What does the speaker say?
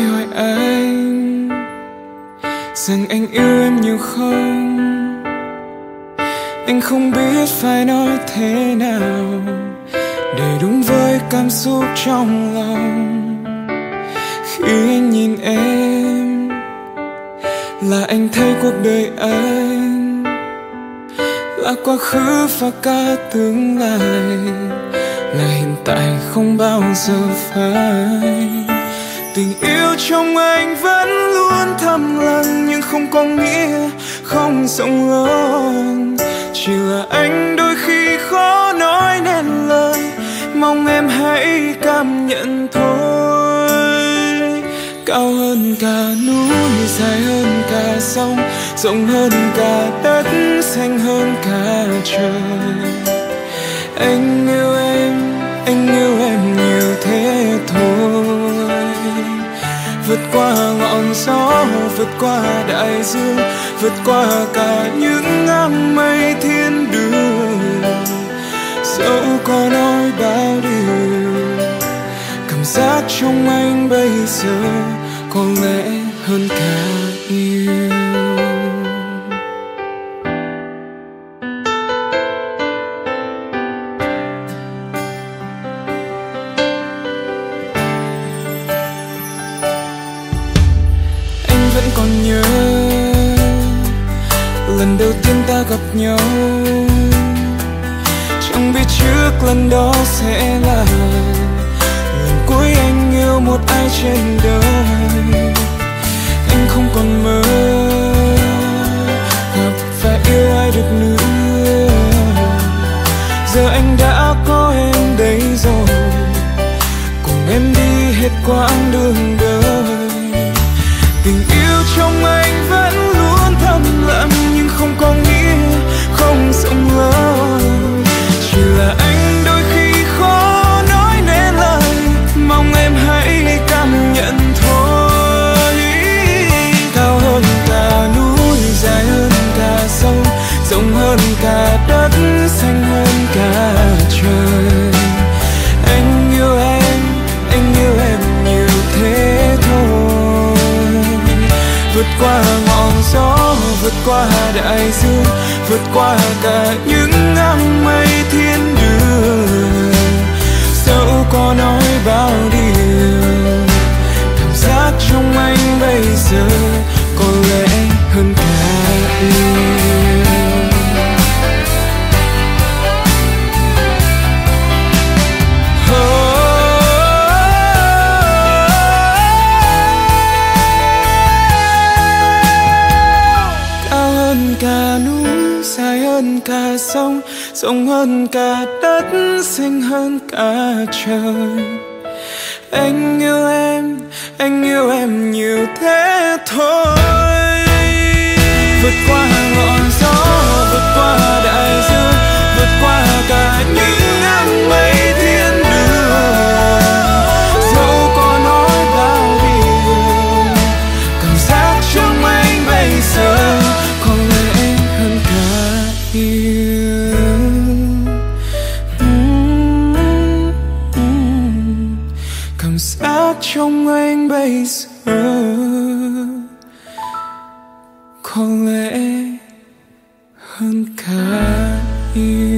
hỏi anh rằng anh yêu em nhiều không. Anh không biết phải nói thế nào để đúng với cảm xúc trong lòng. Khi anh nhìn em là anh thấy cuộc đời anh là quá khứ và cả tương lai, là hiện tại không bao giờ phai. Tình yêu trong anh vẫn luôn thầm lặng, nhưng không có nghĩa không rộng lớn. Chỉ là anh đôi khi khó nói nên lời, mong em hãy cảm nhận thôi. Cao hơn cả núi, dài hơn cả sông, rộng hơn cả đất, xanh hơn cả trời. Anh yêu em nhiều thế thôi. Vượt qua ngọn gió, vượt qua đại dương, vượt qua cả những áng mây thiên đường. Dẫu có nói bao điều, cảm giác trong anh bây giờ có lẽ hơn cả yêu. Vẫn còn nhớ lần đầu tiên ta gặp nhau, chẳng biết trước lần đó sẽ là lần cuối anh yêu một ai trên đời. Anh không còn mơ gặp và yêu ai được nữa. Giờ anh đã có em đây rồi, cùng em đi hết quãng đường đời. Tình yêu trong anh vẫn luôn thầm lặng, nhưng không có nghĩa không rộng lớn. Chỉ là anh đôi khi khó nói nên lời, mong em hãy cảm nhận thôi. Cao hơn cả núi, dài hơn cả sông, rộng hơn cả đất, xanh hơn cả trời. Anh yêu em nhiều thế thôi. Vượt qua ngọn gió, vượt qua đại dương, vượt qua cả những áng mây thiên đường. Dẫu có nói bao điều, cảm giác trong anh bây giờ có lẽ hơn cả yêu. Cả núi, dài hơn cả sông, rộng hơn cả đất, xanh hơn cả trời. Anh yêu em nhiều thế thôi. Vượt qua ngọn gió, vượt qua đại dương, vượt qua cả những áng mây thiên đường. Dẫu có nói bao điều, cảm giác trong anh bây giờ có lẽ hơn cả yêu. Cảm giác trong anh bây giờ có lẽ hơn cả yêu.